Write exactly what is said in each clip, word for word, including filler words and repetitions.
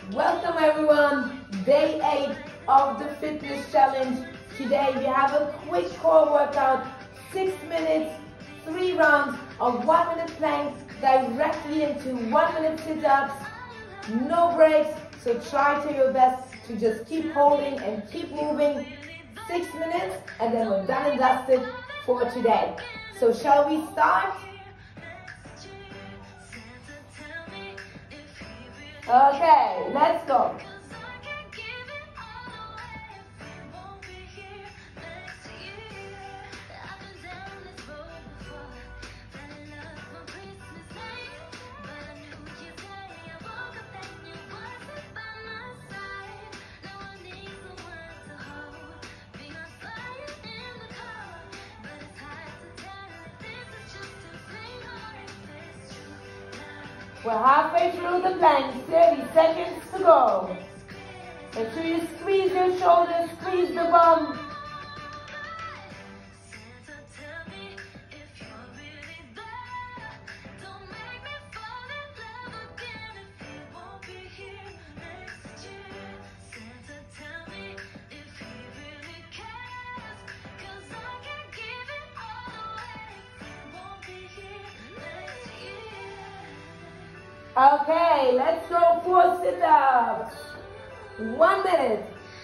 Welcome everyone, day eight of the fitness challenge. Today we have a quick core workout, six minutes, three rounds of one minute planks directly into one minute sit-ups, no breaks, so try to your best to just keep holding and keep moving. Six minutes and then we're done and dusted for today. So shall we start? Okay, let's go. We're halfway through the plank, thirty seconds to go. Make sure you squeeze your shoulders, squeeze the bum. Okay, let's go for sit-ups. One minute.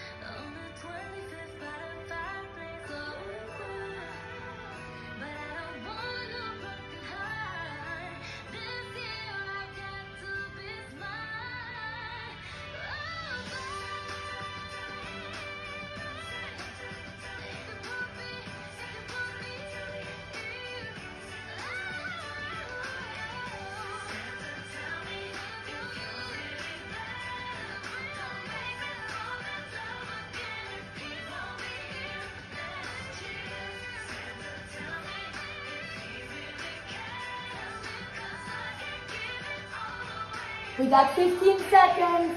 We got fifteen seconds.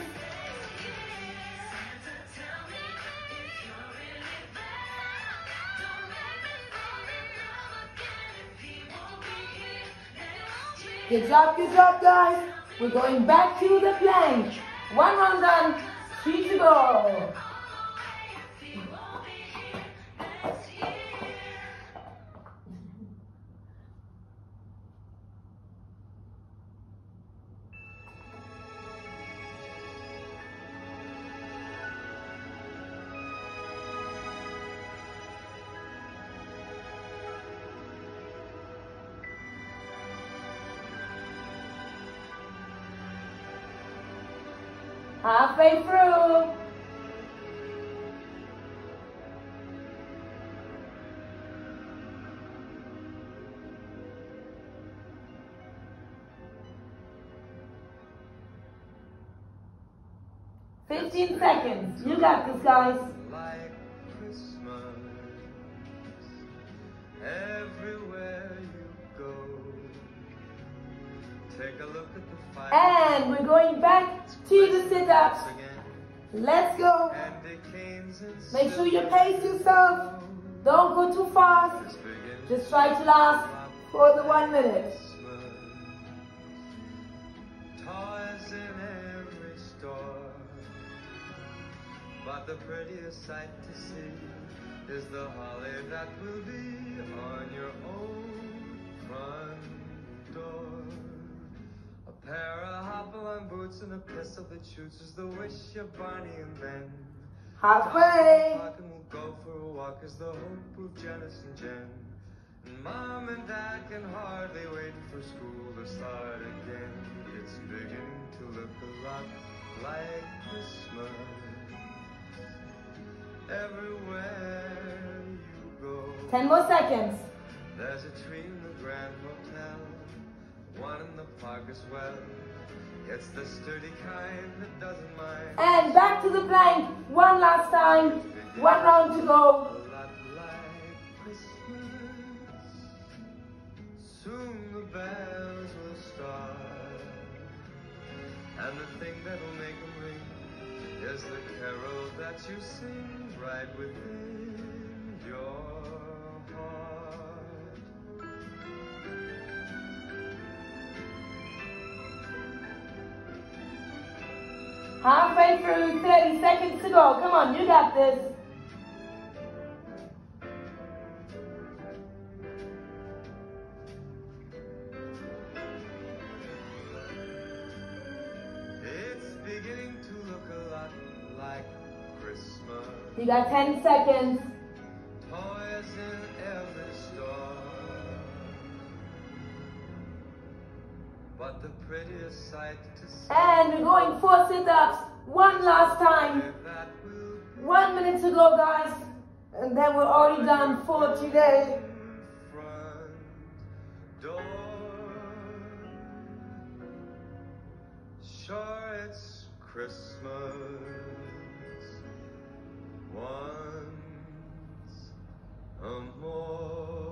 Good job, good job, guys. We're going back to the plank. One round done, three to go. Halfway through. Fifteen seconds. You got this, guys. Like Christmas, everywhere you go. Take a look at the fire. And we're going back to the sit-ups. Let's go. Make sure you pace yourself. Don't go too fast. Just try to last for the one minute. Toys in every store, but the prettiest sight to see is the holly that will be on your own front door. A pair of hop-along boots and a pistol that shoots is the wish of Barney and Ben. Halfway. And we'll go for a walk is the hope of Janice and Jen. And Mom and Dad can hardly wait for school to start again. It's beginning to look a lot like Christmas everywhere you go. Ten more seconds. There's a tree in the Grand Hotel, one in the park as well. It's the sturdy kind that doesn't mind. And back to the plank. One last time. One round to go. A lot like Christmas. Soon the bells will start, and the thing that'll make them ring is the carol that you sing right within your heart. Halfway through, thirty seconds to go. Come on, you got this. It's beginning to look a lot like Christmas. You got ten seconds. Toys in every store. But the prettiest sight to see. And we're going four sit-ups. One last time. That will be One minute to go, guys. And then we're already done for today. front door. Sure, it's Christmas once a more.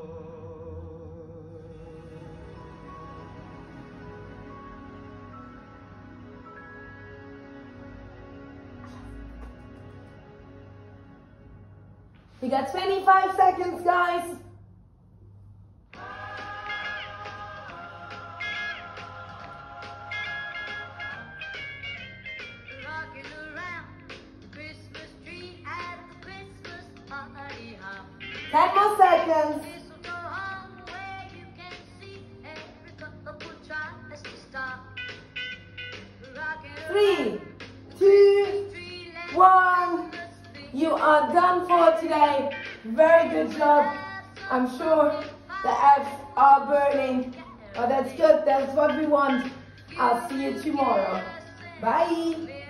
We got twenty-five seconds, guys. Rocking around the Christmas tree at the Christmas party hop. ten more seconds. Mistletoe hung where you can see every couple tries to stop. Rocking Three, around two, the tree, let one. Christmas be. You are done for today. Very good job. I'm sure the abs are burning. But that's good. That's what we want. I'll see you tomorrow. Bye.